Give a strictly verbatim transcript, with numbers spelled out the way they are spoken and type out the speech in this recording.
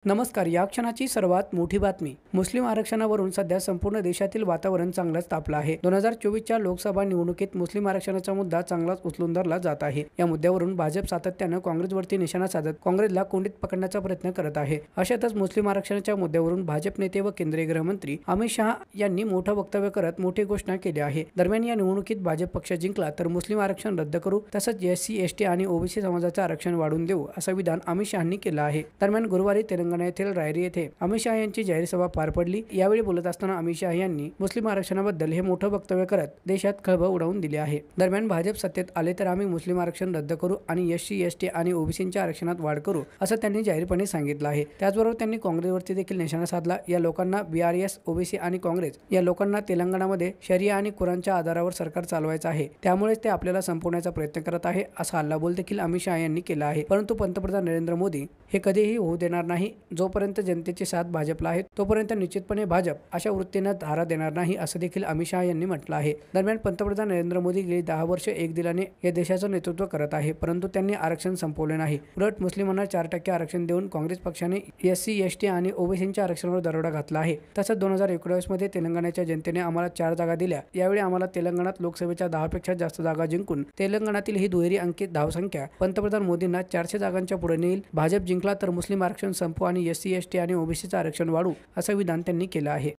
नमस्कार. या क्षणाची सर्वात मोठी बातमी. मुस्लिम आरक्षणावरून सध्या संपूर्ण देशातील वातावरण चांगलंच तापलं आहे. दोन हजार चोवीसच्या लोकसभा निवडणुकीत मुस्लिम आरक्षणाचा मुद्दा चांगलाच उचलून धरला जात आहे. या मुद्द्यावरून भाजप सातत्यानं काँग्रेसवरती निशाणा साधत काँग्रेसला कोंडीत पकडण्याचा प्रयत्न करत आहे. अशातच मुस्लिम आरक्षणाच्या मुद्द्यावरून भाजप नेते व केंद्रीय गृहमंत्री अमित शहा यांनी मोठं वक्तव्य करत मोठी घोषणा केली आहे. दरम्यान या निवडणुकीत भाजप पक्ष जिंकला तर मुस्लिम आरक्षण रद्द करू, तसंच एस सी एस टी आणि ओबीसी समाजाचं आरक्षण वाढवून देऊ, असं विधान अमित शहांनी केलं आहे. दरम्यान गुरुवारी तेलंगणा येथील रायरी येथे अमित शहा यांची जाहीर सभा पार पडली. यावेळी बोलत असताना अमित शहा यांनी मुस्लिम आरक्षणाबद्दल हे मोठं वक्तव्य करत देशात खळबळ उडवून दिली आहे. दरम्यान भाजप सत्तेत आले तर आम्ही मुस्लिम आरक्षण रद्द करू आणि एस सी एस टी आणि ओबीसींच्या आरक्षणात वाढ करू, असं त्यांनी जाहीरपणे सांगितलं आहे. त्याचबरोबर त्यांनी काँग्रेसवरती देखील निशाणा साधला. या लोकांना बी आर एस, ओबीसी आणि काँग्रेस या लोकांना तेलंगणामध्ये शरिया आणि कुराणच्या आधारावर सरकार चालवायचं आहे, त्यामुळेच ते आपल्याला संपवण्याचा प्रयत्न करत आहे, असा हल्लाबोल देखील अमित शहा यांनी केला आहे. परंतु पंतप्रधान नरेंद्र मोदी हे कधीही होऊ देणार नाही. जोपर्यंत जनतेची साथ भाजपला आहे तोपर्यंत निश्चितपणे भाजप अशा वृत्तीनं धारा देणार नाही, असं देखील अमित शहा यांनी म्हटलं आहे. दरम्यान पंतप्रधान नरेंद्र मोदी गेली दहा वर्ष एक दिलाने या देशाचं नेतृत्व करत आहे, परंतु त्यांनी आरक्षण संपवले नाही. उलट मुस्लिमांना चार टक्के आरक्षण देऊन काँग्रेस पक्षाने एस सी एस टी आणि ओबीसींच्या आरक्षणावर दरोडा घातला आहे. तसंच दोन हजार एकोणीस मध्ये तेलंगणाच्या जनतेने आम्हाला चार जागा दिल्या. यावेळी आम्हाला तेलंगणात लोकसभेच्या दहा पेक्षा जास्त जागा जिंकून तेलंगणातील ही दुहेरी अंकित धावसंख्या पंतप्रधान मोदींना चारशे जागांच्या पुढे नेईल. भाजप जिंकला तर मुस्लिम आरक्षण संपवू आणि एस सी एस टी आणि ओबीसीचं आरक्षण वाढू, असं विधान त्यांनी केलं आहे.